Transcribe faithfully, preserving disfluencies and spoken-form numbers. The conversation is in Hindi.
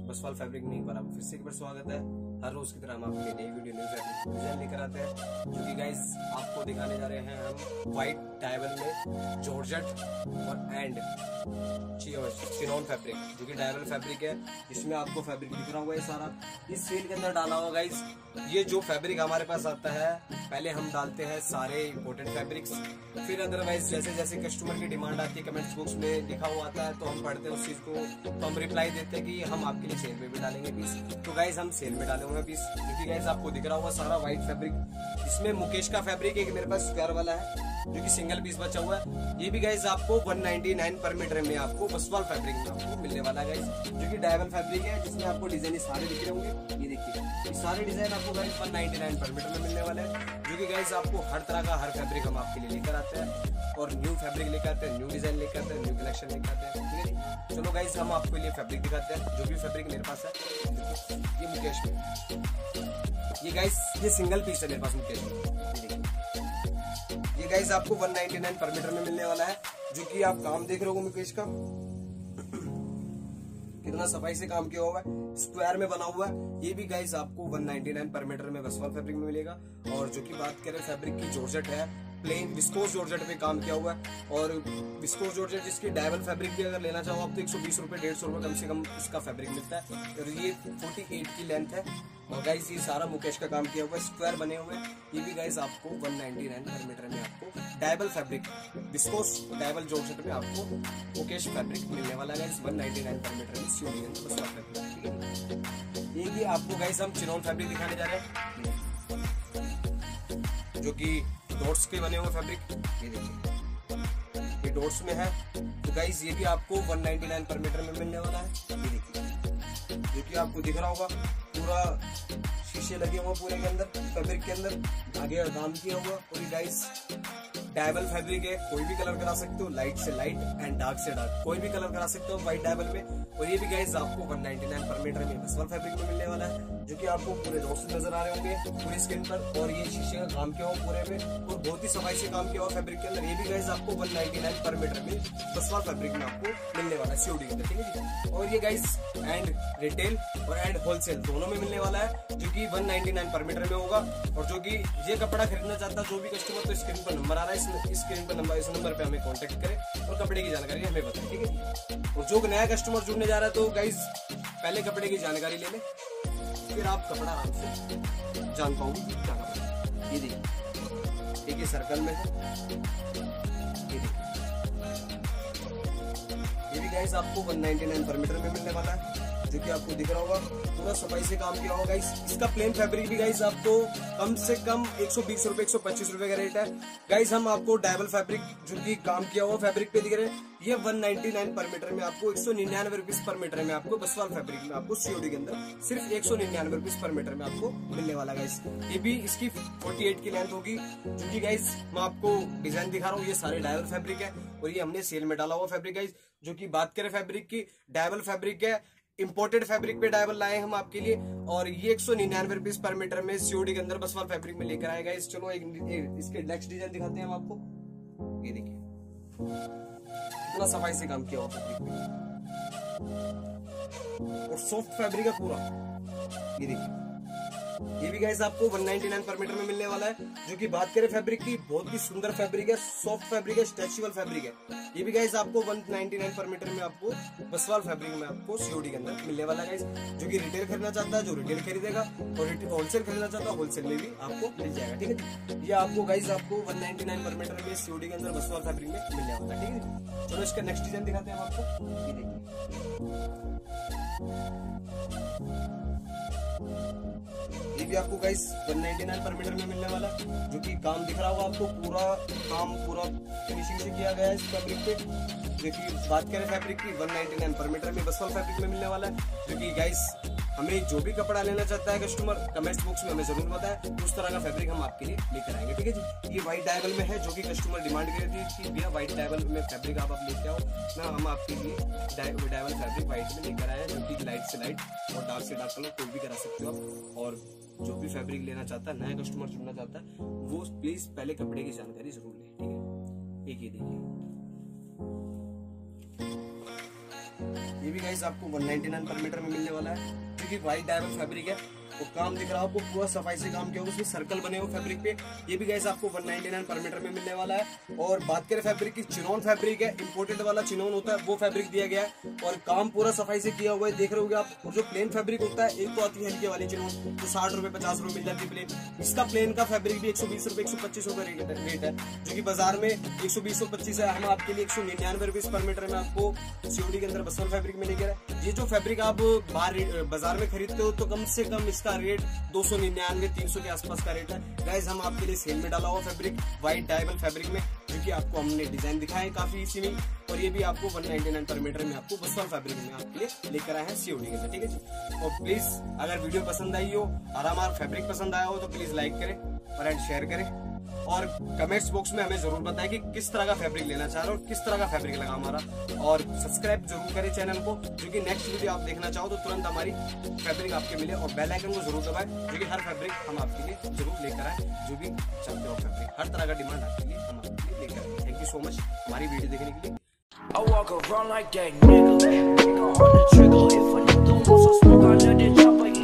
बसवाल फैब्रिक में एक बार आपको फिर से एक बार स्वागत है। हर रोज की तरह हम आपके लिए नई वीडियो न्यू फैब्रिक डिजाइन लेकर आते हैं, जो कि गाइस आपको दिखाने जा रहे हैं हम व्हाइट डायबल में जॉर्जेट और एंड चिनॉन फैब्रिक, जो कि डायबल फैब्रिक है। इसमें आपको फैब्रिक दिख रहा होगा ये सारा इस सेल के अंदर डाला हुआ गाइस। ये जो फैब्रिक हमारे पास आता है, पहले हम डालते हैं सारे इंपोर्टेड फैब्रिक्स, फिर अदरवाइज जैसे जैसे कस्टमर की डिमांड आती है, कमेंट्स बॉक्स में लिखा हुआ आता है तो हम पढ़ते हैं उस चीज को, तो हम रिप्लाई देते हैं कि हम आपके लिए सेल में भी डालेंगे पीस। तो गाइस हम सेल में डाले हुए पीस, क्योंकि गाइस आपको दिख रहा होगा सारा व्हाइट फैब्रिक। इसमें मुकेश का फैब्रिक एक मेरे पास स्क्वायर वाला है, जो कि सिंगल पीस बचा हुआ है। ये भी गाइस आपको एक सौ निन्यानवे पर मीटर में आपको बसवाल फैब्रिक में आपको मिलने वाला है गाइस, जो कि डायबल फैब्रिक है, जिसमें आपको डिजाइन सारे दिख रहे होंगे। ये देखिए ये सारे डिजाइन आपको गाइस एक सौ निन्यानवे पर मीटर में मिलने वाले हैं, जो कि गाइस आपको हर तरह का हर फैब्रिक हम आपके लिए लेकर आते हैं, और न्यू फैब्रिक लेकर आते हैं, न्यू डिजाइन लेकर आते हैं, न्यू कलेक्शन लेकर आते हैं। ठीक है, चलो गाइस हम आपके लिए फैब्रिक दिखाते हैं। जो भी फैब्रिक मेरे पास है ये मुकेश में, ये गाइस ये सिंगल पीस है मेरे पास मुकेश में। ये गाइस आपको एक सौ निन्यानवे पर मीटर में मिलने वाला है, जो कि आप काम देख रहे हो मुकेश का कितना सफाई से काम किया हुआ है, स्क्वायर में बना हुआ है। ये भी गाइस आपको एक सौ निन्यानवे पर मीटर में बसवाल फैब्रिक में मिलेगा। और जो की बात करें फैब्रिक की, जॉर्जेट है, प्लेन विस्कोस जॉर्जेट पे काम किया हुआ है। और विस्कोस जॉर्जेट जिसकी डायबल फैब्रिक भी अगर लेना चाहो आप तो एक सौ बीस रुपए डेढ़ सौ रुपए कम से कम इसका फैब्रिक मिलता है। और ये अड़तालीस की लेंथ है। और गाइस ये सारा मुकेश का काम किया हुआ है, स्क्वायर बने हुए हैं। ये भी गाइस आपको एक सौ निन्यानवे पर मीटर में आपको dyeable fabric viscose dyeable georgette में आपको मुकेश फैब्रिक मिलने वाला है। एक सौ निन्यानवे पर मीटर में सीओडी के अंदर बसवाल फैब्रिक। ठीक है, ये भी आपको गाइस हम चिनॉन फैब्रिक दिखाने जा रहे हैं, जो कि डॉट्स के बने हुए फैब्रिक। ये देखिए ये डॉट्स में है, तो गाइस ये भी आपको एक सौ निन्यानवे पर मीटर में मिलने वाला है। ये देखिए जो कि आपको दिख रहा होगा पूरा शीशे लगे हुए पूरे के अंदर फैब्रिक के अंदर, धागे का काम किया हुआ। और ये गाइस डायबल फैब्रिक है, कोई भी कलर करा सकते हो, लाइट से लाइट एंड डार्क से डार्क कोई भी कलर करा सकते हो व्हाइट डायबल में। और ये भी गाइस आपको एक सौ निन्यानवे पर मीटर में बसवाल फैब्रिक में मिलने वाला है, जो कि आपको पूरे डॉट्स नजर आ रहे होंगे पूरी स्किन पर। और ये शीशे का काम किया हुआ पूरे में, और बहुत ही सफाई से काम किया हुआ फैब्रिक के अंदर। ये भी गाइस आपको एक सौ निन्यानवे पर मीटर में बसवाल फैब्रिक में आपको मिलने वाला है सीओडी के अंदर। ठीक है, और ये गाइस एंड रिटेल और एंड होलसेल दोनों में मिलने वाला है, जो कि एक सौ निन्यानवे पर मीटर में होगा। और जो कि ये कपड़ा खरीदना चाहता है जो भी कस्टमर, तो स्क्रीन पर नंबर आ रहा है, इस स्क्रीन पर नंबर इस नंबर पे हमें कांटेक्ट करें और कपड़े की जानकारी हमें बताएं। ठीक है, और जो नया कस्टमर जुड़ने जा रहा है तो गाइस पहले कपड़े की जानकारी ले ले, फिर आप कपड़ा आराम से जान पाओगे कि क्या कपड़ा है। ये देखिए एक ही सर्कल में है, ये देखिए ये भी गाइस आपको एक सौ निन्यानवे पर मीटर में मिलने वाला है, जो कि आपको दिख रहा होगा पूरा सफाई से काम किया होगा गाइस। इसका प्लेन फैब्रिक भी गाइस आपको कम से कम एक सौ बीस रुपए एक सौ पच्चीस रुपए का रेट है गाइस। हम आपको डायबल फैब्रिक जो कि काम किया हुआ फैब्रिक पे दिख रहे हैं, ये एक सौ निन्यानवे पर मीटर में आपको एक सौ निन्यानवे रुपीज पर मीटर में आपको बसवाल फैब्रिक में आपको सीओडी के अंदर सिर्फ एक सौ निन्यानवे रुपीज पर मीटर में आपको मिलने वाला गाइस। ये भी इसकी अड़तालीस की लेंथ होगी, जो कि गाइस मैं आपको डिजाइन दिखा रहा हूँ। ये सारे डायबल फैब्रिक है और ये हमने सेल में डाला हुआ फैब्रिक गाइस। जो की बात करें फैब्रिक की, डायबल फैब्रिक है, इंपोर्टेड फैब्रिक पे डायबल लाए हम आपके लिए, और ये एक सौ निन्यानवे रुपीज पर मीटर में सीओडी के अंदर बसवाल फैब्रिक में लेकर आएगा। इस चलो एक, एक इसके नेक्स्ट डिजाइन दिखाते हैं हम आपको। ये देखिए इतना सफाई से काम किया हुआ फैब्रिक में, और सॉफ्ट फैब्रिक है पूरा। ये देखिए ये भी गाइस आपको एक सौ निन्यानवे पर मीटर में मिलने वाला है। जो कि बात करें फैब्रिक की, बहुत ही सुंदर फैब्रिक है, सॉफ्ट फैब्रिक है, स्ट्रेचेबल फैब्रिक है। ये भी गाइस आपको एक सौ निन्यानवे पर मीटर में आपको बसवाल फैब्रिक में आपको सीओडी के अंदर मिलने वाला है गाइस। जो कि रिटेल खरीदना चाहता है जो रिटेल खरीदेगा, और होलसेल खरीदना चाहता है होलसेल में भी आपको मिल जाएगा। ठीक है, ये आपको गाइस आपको एक सौ निन्यानवे पर मीटर में सीओडी के अंदर बसवाल फैब्रिक में मिलने वाला है। ठीक है, चलो इसका नेक्स्ट डिजाइन दिखाते हैं हम आपको। ये देखिए ये भी आपको गाइस एक सौ निन्यानवे पर मीटर में मिलने वाला, जो कि काम दिख रहा होगा आपको, पूरा काम पूरा फिनिशिंग से किया गया है इस फैब्रिक पे। जो कि बात करें फैब्रिक की, एक सौ निन्यानवे पर मीटर में बसवाल फैब्रिक में मिलने वाला है। जो कि गाइस हमें जो भी कपड़ा लेना चाहता है कस्टमर, कमेंट्स बॉक्स में हमें जरूर बताए, उस तरह का फैब्रिक हम आपके लिए लेकर आएंगे। ठीक है जी, ये व्हाइट डायबल में है, जो कि कस्टमर डिमांड कर रही थी कि भैया व्हाइट डायबल में फैब्रिक आप आप लेके आओ ना, हम आपके लिए डायबल फैब्रिक व्हाइट में लेकर आए हैं, जो कि लाइट से लाइट और डार्क से डार्क कलर कोई भी करा सकते हो आप। और जो भी फैब्रिक लेना चाहता है, नया कस्टमर जुड़ना चाहता है, वो प्लीज पहले कपड़े की जानकारी जरूर ले। ठीक है, एक ये देखिए ये भी गाइस आपको वन नाइनटी नाइन पर मीटर में मिलने वाला है, क्योंकि व्हाइट डायमंड फैब्रिक है। वो काम दिख रहा है आपको, पूरा सफाई से काम किया होगा, उसमें सर्कल बने हुए फैब्रिक पे। ये भी गाइस आपको वन नाइनटी नाइन पर मीटर में मिलने वाला है। और बात करें फैब्रिक की, चिनोन फैब्रिक है, इंपोर्टेड वाला चिनोन होता है वो फैब्रिक दिया गया है और काम पूरा सफाई से किया हुआ है, देख रहे होगे आप। और जो प्लेन फैब्रिक होता है, एक तो आती है हल्की वाली चिनोन, तो साठ रुपए पचास रुपए मिल जाती है प्लेन। इसका प्लेन का फैब्रिक भी एक सौ बीस रुपए एक सौ पच्चीस रुपए रेट है, जो की बाजार में एक सौ बीस सौ पच्चीस है। हम आपके लिए एक सौ निन्यानवे रुपए पर मीटर में आपको सीओडी के अंदर बसवन फैब्रिक में लेकर है। ये जो फैब्रिक आप बाहर बाजार में खरीदते हो तो कम से कम इसका रेट दो सौ निन्यानवे तीन सौ के आसपास का रेट है। गाइस हम आपके लिए सेल में डाला हुआ फैब्रिक व्हाइट डायमंड फैब्रिक में, जो कि आपको हमने डिजाइन दिखाया है काफी इसी में। और ये भी आपको वन नाइनटी नाइन पर मीटर में आपको बसवन फैब्रिक में आपके लिए लेकर आए हैं सीओडी के अंदर, ठीक है जी। और प्लीज अगर वीडियो पसंद आई हो और हमारा फैब्रिक पसंद आया हो तो प्लीज लाइक करें और एंड शेयर करें और कमेंट्स बॉक्स में हमें जरूर बताएं कि किस तरह का फैब्रिक लेना चाह रहे हो और किस तरह का फैब्रिक लगा हमारा। और सब्सक्राइब जरूर करें चैनल को, जो कि नेक्स्ट वीडियो आप देखना चाहो तो तुरंत हमारी फैब्रिक आपके मिले। और बेल आइकन को जरूर दबाएं, जो कि हर फैब्रिक हम आपके लिए जरूर लेकर आए, जो भी चाहते हो फैब्रिक, हर तरह का डिमांड आपके लिए हम आपके लिए लेकर आए। थैंक यू सो मच हमारी वीडियो देखने के लिए। I walk around like that nigga, nigga on the trigger. If a nigga wants some smoke, I let it drop like